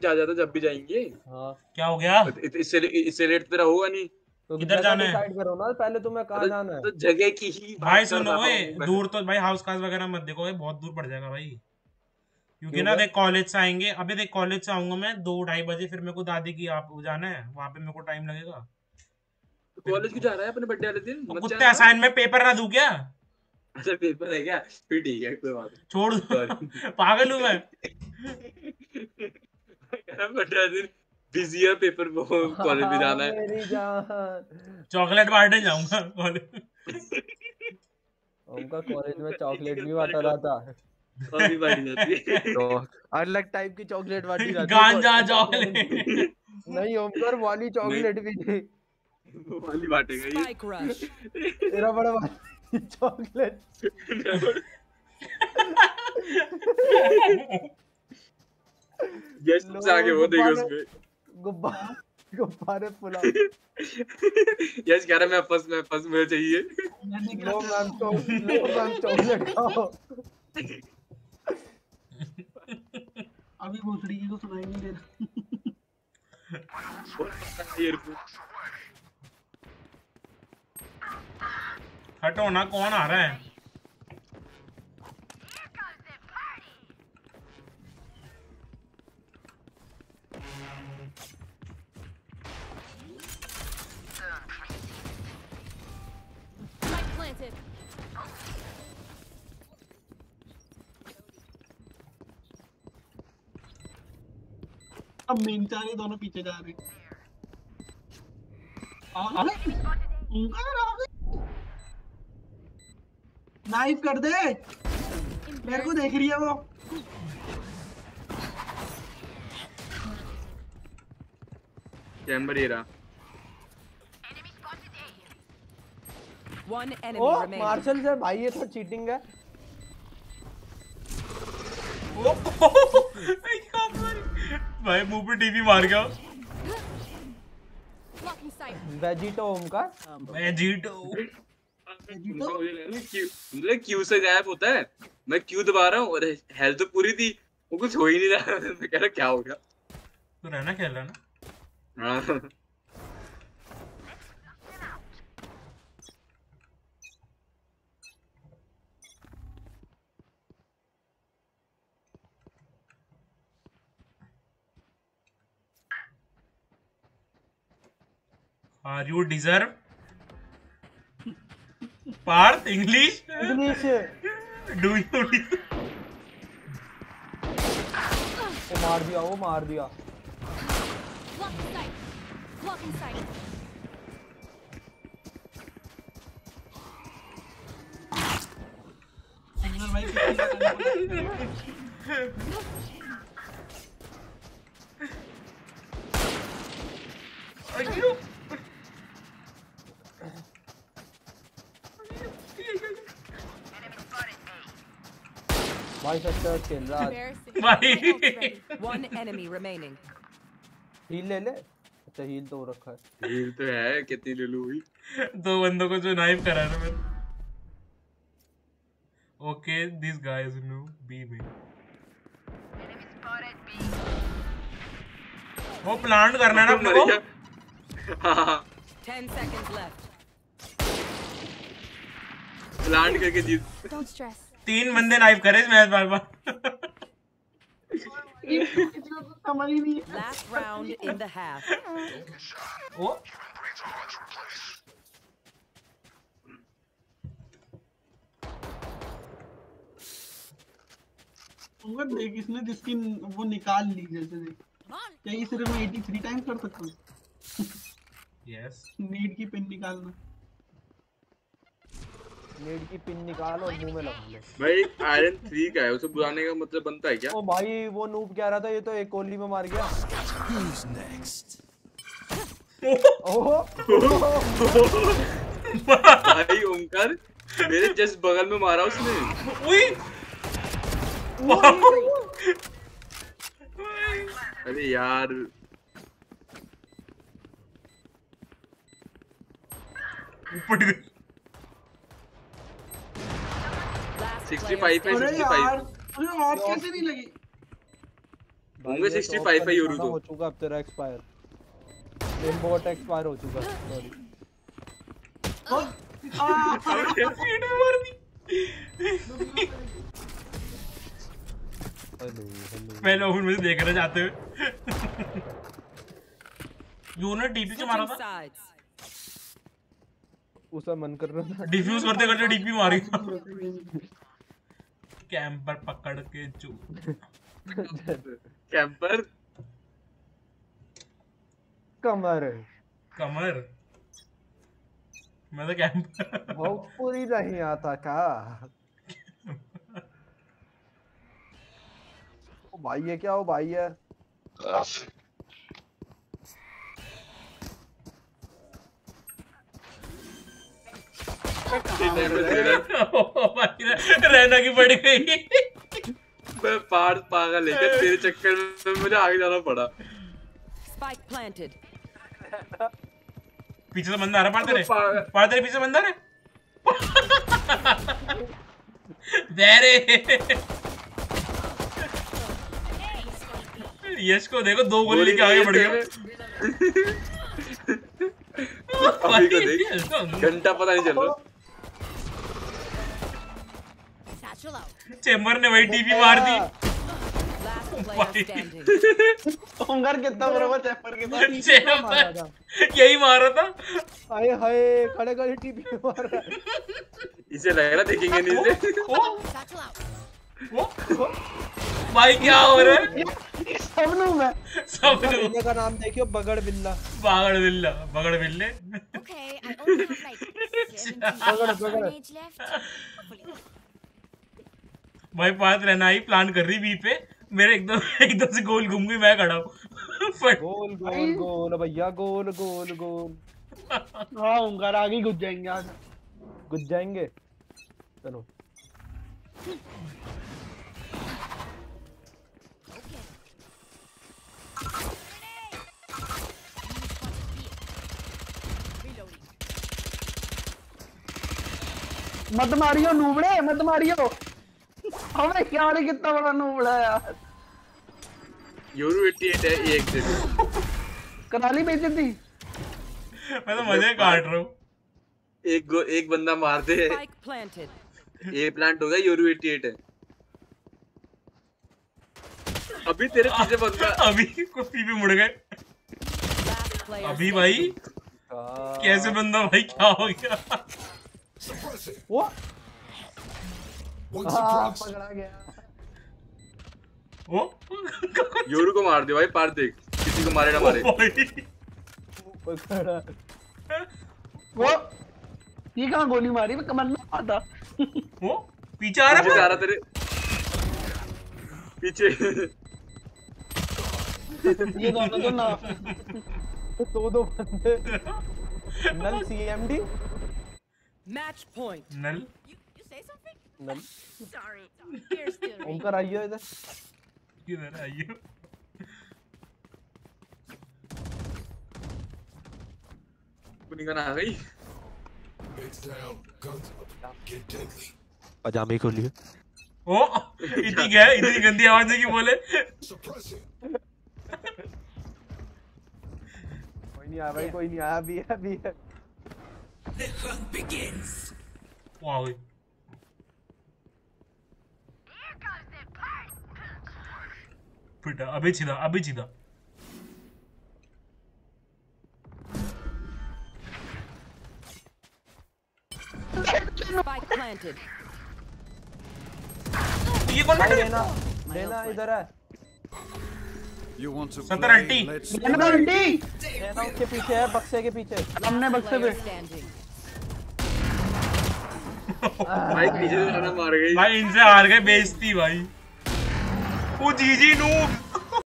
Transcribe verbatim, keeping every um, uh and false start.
जा जाता जब भी जाएंगे। हाँ क्या हो गया? इससे इससे लेट तेरा होगा नहीं। तो किधर जाना है? डिसाइड करो ना पहले तुम्हें कहाँ जाना है। तो जगह की ही भाई बात कर सुनो, रहा ओए हूँ मैं। दूर तो भाई हाउस कास्ट वगैरह मत देखो, ये बहुत दूर पड़ जाएगा भाई। क्योंकि क्यों ना बे? देख कॉलेज से आएंगे, अभी देख कॉलेज से आऊंगा मैं दो ढाई बजे, फिर मेरे को दादी की आप जाना है वहां पे, मेरे को टाइम लगेगा। कॉलेज क्यों जा रहा है अपने बर्थडे वाले दिन? तो मत कुत्ते जाना। असाइनमेंट पेपर ना दूं क्या? अच्छा पेपर है क्या? फिर ठीक है कोई बात नहीं। छोड़ Sorry। पागल हूँ मैं। बर्थडे वाले दिन बिजी है, पेपर कॉलेज में हाँ, जाना है। मेरी जान। चॉकलेट बांटने जाऊंगा कॉलेज। उनका कॉलेज में चॉकलेट भी बांटा जाता है। और भी बांटी जाती है। तो अलग टाइप की चॉकलेट बांटी जाती है गांजा कॉलेज में। चॉकलेट। नहीं ओमकार वाली चॉकलेट भी थी। वो वाली बांटेगा ये। Spike rush. तेरा बड़ा वाली चॉकलेट। ये सबसे आगे वो देगा उसमें। गुब्बारे गुब्बारे फुला। यस कह रहा मैं फंस मैं फंस मुझे चाहिए। लो मैम तो लो मैम चॉकलेट खाओ। अभी भोसड़ी को सुनाई नहीं दे रहा। हटो ना, कौन आ रहा है? Spike planted. अब मेन चारे दोनों पीछे जा रहे हैं। अरे उनका नाइफ कर दे, मेरे को देख रही है वो। चैम्बर ये रहा। One enemy ओ remaining. मार्शल से भाई ये तो चीटिंग है। भाई मुंह पे टीवी मार गया। Blocking sight. वेजिटो ओमकार। मैं जीतो। मुझे क्यू से गायब होता है, मैं क्यू दबा रहा हूँ और हेल्थ तो पूरी थी, वो कुछ हो ही नहीं रहा। मैं कह रहा क्या हो गया। तू रहना खेल रहा ना? हाँ Are you deserve? Parth English? English. Do you? वो मार दिया वो मार दिया। Blocking sight. Blocking sight. अंदर भाई किसी भाई सच्चा खेल रहा है। Embarrassing. भाई। My ult's ready. One enemy remaining. Heal ले ले। अच्छा हील तो रखा है। हील तो है, कितनी ले लूं हुई। दो बंदों को जो नाइफ करा ना मैंने। Okay, these guys know B में। वो प्लांट करना है ना अपने को। हाँ Ten seconds left. प्लांट करके जीत। Don't stress. तीन बंदे नाइफ करे इस मैच बार बार। समझ ही नहीं है। Last round in the half. वो उनका देख इसने जिसकी वो निकाल ली जैसे देख। क्या ये सिर्फ मैं तिरासी टाइम्स कर सकता हूँ? यस। नीड की पिन निकालना। नीड की पिन निकाल और मुंह में लगा ले। भाई आयरन थ्री का है, उसे बुलाने का मतलब बनता है क्या? ओ भाई वो नूब कह रहा था ये तो एक कोहली में मार गया। Who's next? ओहो भाई ओमकार मेरे जस्ट बगल में मारा उसने। उई। अरे यार ऊपर Last सिक्सटी player फाइव पे अरे सिक्सटी यार फाइव। अरे ऑफ कैसे नहीं लगी? होंगे पैंसठ है यूरो तो हो चुका अब तेरा एक्सपायर इम्पोर्ट एक्सपायर हो चुका सॉरी सीट में मार दी। हेलो हेलो मैं लोग मुझे देख रहे जाते हुए यूरो ने डीपी से मारा Switching था sides. उसका मन कर रहा था डिफ्यूज करते करते डीपी मारी कैंपर पकड़ के चू कैंपर कमर कमर मैं तो कैंपर भोजपुरी नहीं आता का ओ भाई है क्या ओ भाई है रहना की पड़ गई। मैं पार पागल है तेरे चक्कर में मुझे आगे जाना पड़ा। Spike planted. पीछे से बंदा आ रहा पार तेरे पार तेरे पीछे बंदा है तेरे यश को देखो दो गोली लेके आगे बढ़ गया। अभी को देख घंटा पता नहीं चल रहा। चेंबर ने वही टीपी मार दी। Last player standing. ओंकार कितना बराबर चैपर के साथ चेंबर यही मारा था। हाय हाय खड़े खड़े टीपी मार रहा है इसे लग रहा देखेंगे नहीं से। ओ ओ भाई क्या हो रहा है सब लोग मैं सब लोग बिल्ले का नाम देखियो बगड़ बिल्ला बागड़ बिल्ला बगड़ बिल्ले Okay, I only have like Bagad seventeen Bagad damage left. Hopefully. भाई पास रहना ही प्लान कर रही बी पे मेरे एकदम एकदम से गोल घूम गई मैं खड़ा हूँ फट गोल गोल गोल भैया गोल गोल गोल हाँ ओंकार आगे घुस जाएंगे आज घुस जाएंगे चलो मत मारियो नूबड़े मत मारियो हमें क्या रे कितना बड़ा नूबड़ा है यार यूरो अट्ठासी है एक से कराली बेइज्जती मैं तो मजे काट रहा हूँ एक गो, एक बंदा मार दे Spike planted. ए प्लांट हो गया यूरो अट्ठासी है। अभी तेरे पीछे बंदा अभी कुत्ती पे मुड़ गए Last player अभी standing. भाई कैसे बंदा भाई क्या हो गया Suppress it. वो One हाँ suppressed. पकड़ा गया ओ यूरो को मार दे भाई पार देख किसी को मारे ना मारे। भाई पकड़ा वो ये कहाँ गोली मारी मैं कमर में आता वो पीछे आ रहा पीछे से आ है रहा तेरे पीछे ये दोनों तो ना दो दो बंदे नल सीएमडी Match point. नल You you say something? नल Sorry. You're still ring. Omkar आइयो इधर किधर आइए निकल आ गई। Heads down. Guns up. Get deadly. पजामे खोलिए ओ इतनी गया इतनी गंदी आवाज है कि बोले Suppress it. कोई नहीं आया भाई कोई नहीं आया अभी है अभी है वाह भाई पिटा अभी सीधा अभी सीधा Spike planted. ये कौन भाई है लेना लेना इधर है You want to Sandra play? aunty. Let's मैंने आंटी लेना उसके पीछे है बक्से के पीछे हमने बक्से Player पे standing. भाई पीछे से जाना मार गई। भाई इनसे हार गए बेइज्जती भाई वो जीजी नूब